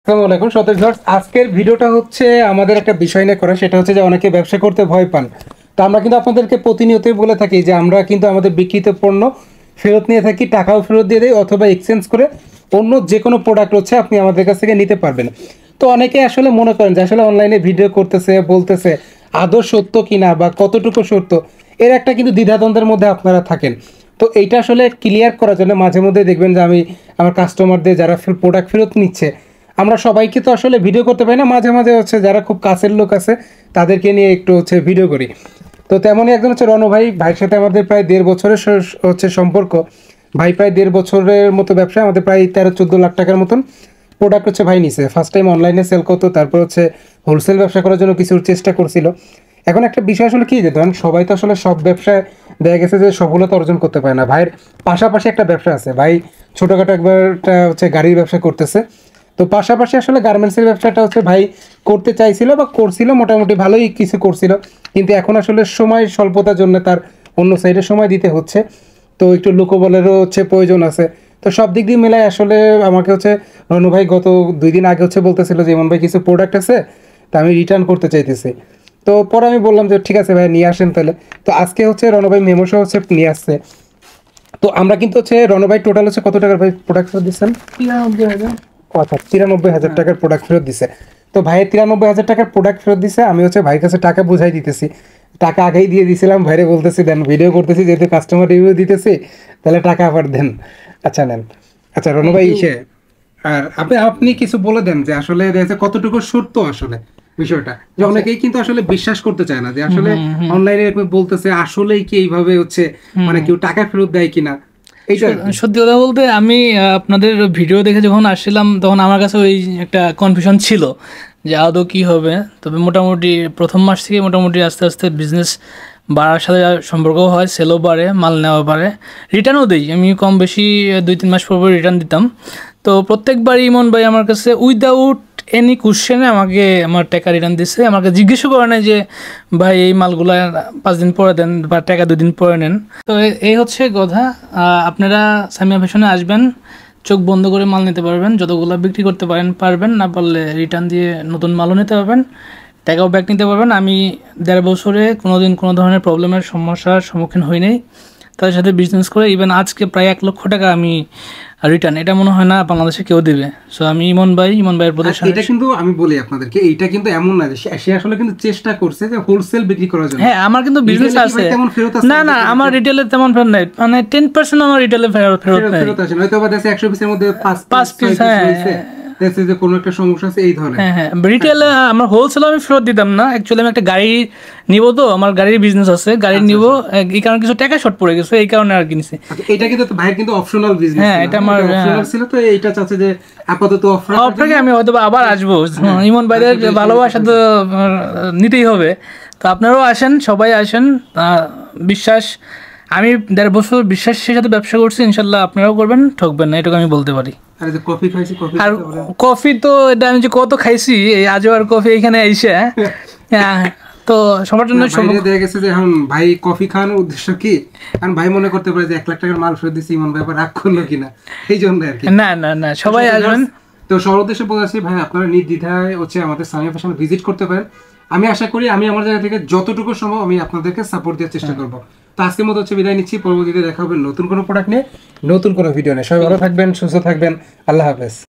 আসসালামু আলাইকুম সতেজ ভিউয়ার্স, আজকের ভিডিওটা হচ্ছে আমাদের একটা বিষয় নিয়ে করা। সেটা হচ্ছে যে অনেকে ব্যবসা করতে ভয় পান। তো আমরা কিন্তু আপনাদেরকে প্রতিনিয়তই বলে থাকি যে আমরা কিন্তু আমাদের বিক্রিত পণ্য ফেরত নিয়ে থাকি, টাকাও ফেরত দিয়ে দিই অথবা এক্সচেঞ্জ করে অন্য যে কোনো প্রোডাক্ট হচ্ছে আপনি আমাদের কাছ থেকে নিতে পারবেন। তো অনেকে আসলে মনে করেন যে আসলে অনলাইনে ভিডিও করতেছে, বলতেছে আদৌ সত্য কিনা বা কতটুকু সত্য, এর একটা কিন্তু দ্বিধাদ্বন্দ্বের মধ্যে আপনারা থাকেন। তো এইটা আসলে ক্লিয়ার করার জন্য মাঝে মধ্যে দেখবেন যে আমি আমার কাস্টমারদের যারা প্রোডাক্ট ফেরত নিচ্ছে, আমরা সবাইকে তো আসলে ভিডিও করতে পারি না, মাঝে মাঝে হচ্ছে যারা খুব কাছের লোক আছে তাদেরকে নিয়ে একটু হচ্ছে ভিডিও করি। তো তেমনই একজন হচ্ছে রণ ভাই, ভাইয়ের সাথে আমাদের প্রায় 1.5 বছরের হচ্ছে সম্পর্ক। ভাই প্রায় 1.5 বছরের মতো ব্যবসা, আমাদের প্রায় 13-14 লাখ টাকার মতন প্রোডাক্ট হচ্ছে ভাই নিছে। ফার্স্ট টাইম অনলাইনে সেল করতো, তারপর হচ্ছে হোলসেল ব্যবসা করার জন্য কিছু চেষ্টা করছিল। এখন একটা বিষয় আসলে কি, যে ধরেন সবাই তো আসলে সব ব্যবসায় দেখা গেছে যে সফলতা অর্জন করতে পারে না। ভাইয়ের পাশাপাশি একটা ব্যবসা আছে, ভাই ছোটোখাটো একটা হচ্ছে গাড়ির ব্যবসা করতেছে। তো পাশাপাশি আসলে গার্মেন্টসের ব্যবসাটা হচ্ছে ভাই করতে চাইছিল বা করছিল, মোটামুটি ভালোই কিছু করছিল, কিন্তু এখন আসলে সময় স্বল্পতার জন্য তার অন্য সাইডে সময় দিতে হচ্ছে। তো একটু লোকবলেরও হচ্ছে প্রয়োজন আছে। তো সব দিক দিয়ে মেলায় আসলে আমাকে হচ্ছে রনু ভাই গত 2 দিন আগে হচ্ছে বলতেছিল যে এমন ভাই কিছু প্রোডাক্ট আছে, তা আমি রিটার্ন করতে চাইতেছি। তো পরে আমি বললাম যে ঠিক আছে ভাই নিয়ে আসেন তাহলে। তো আজকে হচ্ছে রনু ভাই মেমোসহ হচ্ছে নিয়ে আসছে। তো আমরা কিন্তু হচ্ছে রনু ভাই টোটাল হচ্ছে কত টাকার ভাই প্রোডাক্ট ফেরত দিচ্ছেন? 93,000। আচ্ছা, 93,000 টাকার প্রোডাক্ট ফেরত দিছে। তো ভাইয়ের 93,000 টাকার প্রোডাক্ট ফেরত দিছে। আমি হচ্ছে ভাইয়ের কাছে টাকা বুঝাই দিতেছি, টাকা আগেই দিয়ে দিয়েছিলাম, ভাইরে বলতেছি দেন, ভিডিও করতেছি যেহেতু কাস্টমার রিভিউ দিতেছি, তাহলে টাকা আবার দেন। আচ্ছা নেন। আচ্ছা রনু ভাই, আর আপনি কিছু বলে দেন যে আসলে কতটুকু সত্য আসলে বিষয়টা, যে অনেকেই কিন্তু আসলে বিশ্বাস করতে চায় না যে আসলে অনলাইনে বলতেছে আসলেই কি এইভাবে হচ্ছে, মানে কেউ টাকা ফেরত দেয় কিনা। সত্যি কথা বলতে আমি আপনাদের ভিডিও দেখে যখন আসছিলাম তখন আমার কাছে ওই একটা কনফিউশন ছিল যে আদৌ কী হবে। তবে মোটামুটি প্রথম মাস থেকে মোটামুটি আস্তে আস্তে বিজনেস বাড়ার সাথে সম্পর্ক হয়, সেলও বাড়ে, মাল নেওয়া বাড়ে, রিটার্নও দিই। আমি কম বেশি 2-3 মাস পর রিটার্ন দিতাম। তো প্রত্যেকবারই ইমন ভাই আমার কাছে উইদাউট এনি কোশ্চেনে আমাকে আমার টাকা রিটার্ন দিচ্ছে। আমাকে জিজ্ঞেসও করে না যে ভাই এই মালগুলো 5 দিন পরে দেন বা টাকা 2 দিন পরে নেন। তো এই হচ্ছে কথা। আপনারা সামিয়া ফ্যাশনে আসবেন, চোখ বন্ধ করে মাল নিতে পারবেন, যতগুলো বিক্রি করতে পারবেন, না পারলে রিটার্ন দিয়ে নতুন মালও নিতে পারবেন, টাকাও ব্যাক নিতে পারবেন। আমি 1.5 বছরে কোনোদিন কোনো ধরনের প্রবলেমের সমস্যার সম্মুখীন হই নাই তাদের সাথে বিজনেস করে। ইভেন আজকে প্রায় 1 লক্ষ টাকা আমি রিটার্ন, এটা মনে হয় না বাংলাদেশে কেউ দিবে। সো আমি ইমন ভাইয়ের প্রতিষ্ঠান। এটা কিন্তু আমি বলি আপনাদেরকে, এইটা কিন্তু এমন না যে সে আসলে কিন্তু চেষ্টা করছে যে হোলসেল বিক্রি করার জন্য। হ্যাঁ, আমার কিন্তু বিজনেস আছে। না আমার রিটেলে তেমন ফেরত নাই, মানে 10% আমার রিটেলে ফেরত আছে, হয়তো বা 100 পিসের মধ্যে 5 পিস হয়েছে, যে কোনো একটা সমস্যা আছে এই ধরনের। হ্যাঁ, রিটেল আমার হোলসেল আমি ফেরত দিতাম না। অ্যাকচুয়ালি আমি একটা গাড়ি নিব, তো আমার গাড়ির বিজনেস আছে, গাড়ি নিব, এই কারণে কিছু টাকা শর্ট পড়ে গেছে, এই কারণে আর কিনছি। এটা কিন্তু ভাইয়ের কিন্তু অপশনাল বিজনেস। হ্যাঁ, এটা আমার অপশনাল ছিল, তো এইটা চাচ্ছে যে আপাতত অফারে আমি হয়তো আবার আসবো। ইমন ভাইদের ভালোবাসা তো নিতেই হবে। তো আপনারাও আসেন, সবাই আসেন। বিশ্বাস, আমি 1.5 বছর বিশ্বাসের সাথে ব্যবসা করছি, ইনশাল্লাহ আপনারাও করবেন, ঠকবেন না, এটুকু আমি বলতে পারি। আর কফি তো এটা আমি যে কত খাইছি, এই আজওয়ার কফি এখানে আইসে। তো সবার জন্য দেখা গেছে যে এখন ভাই কফি খাওয়ানোর উদ্দেশ্য কি, কারণ ভাই মনে করতে পারে যে 1 লাখ টাকার মাল ফেরত দিচ্ছি, ইমন ভাই রাগ করলো কিনা, এই জন্য আর কি। না সবাই আসবেন। তো সবার উদ্দেশ্যে বলছি ভাই, আপনারা নির্দ্বিধায় হচ্ছে আমাদের সামিয়া ফ্যাশন ভিজিট করতে পারেন। আমি আশা করি আমি আমার জায়গা থেকে যতটুকু সম্ভব আমি আপনাদেরকে সাপোর্ট দেওয়ার চেষ্টা করবো। তো আজকের মতো হচ্ছে বিদায় নিচ্ছি, পরবর্তীতে দেখা হবে নতুন কোনো প্রোডাক্ট নিয়ে, নতুন কোনো ভিডিও নিয়ে। সবাই ভালো থাকবেন, সুস্থ থাকবেন, আল্লাহ হাফেজ।